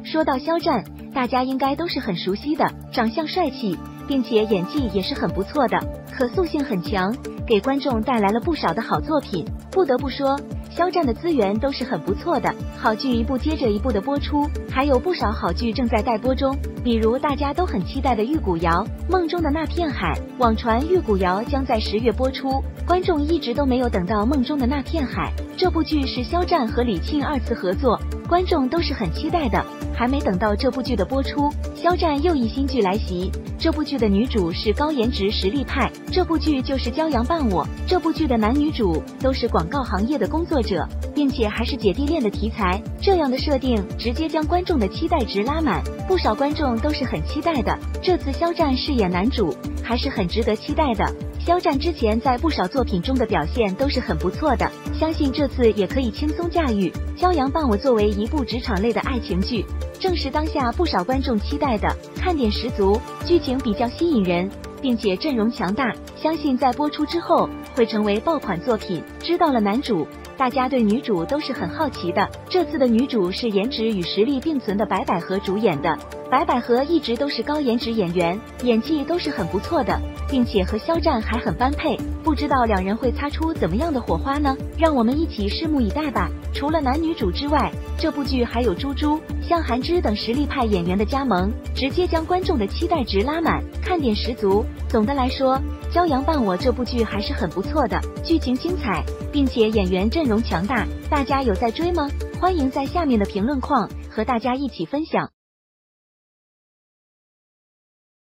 说到肖战，大家应该都是很熟悉的，长相帅气，并且演技也是很不错的，可塑性很强，给观众带来了不少的好作品。不得不说，肖战的资源都是很不错的，好剧一部接着一部的播出，还有不少好剧正在待播中，比如大家都很期待的《玉骨遥》，梦中的那片海，网传《玉骨遥》将在10月播出，观众一直都没有等到梦中的那片海。这部剧是肖战和李沁2次合作，观众都是很期待的。还没等到这部剧的播出，肖战又一新剧来袭。这部剧的女主是高颜值实力派，这部剧就是《骄阳伴我》。这部剧的男女主都是广告行业的工作者，并且还是姐弟恋的题材，这样的设定直接将观众的期待值拉满，不少观众都是很期待的。这次肖战饰演男主，还是很值得期待的。肖战之前在不少作品中的表现都是很不错的，相信这次也可以轻松驾驭。《骄阳伴我》作为一部职场类的爱情剧，正是当下不少观众期待的，看点十足，剧情比较吸引人，并且阵容强大，相信在播出之后会成为爆款作品。知道了男主，大家对女主都是很好奇的。这次的女主是颜值与实力并存的白百合主演的，白百合一直都是高颜值演员，演技都是很不错的，并且和肖战还很般配，不知道两人会擦出怎么样的火花呢？让我们一起拭目以待吧。除了男女主之外，这部剧还有朱珠、向涵之等实力派演员的加盟，直接将观众的期待值拉满，看点十足。总的来说，《骄阳伴我》这部剧还是很不错的，剧情精彩，并且演员阵容强大，大家有在追吗？欢迎在下面的评论框和大家一起分享。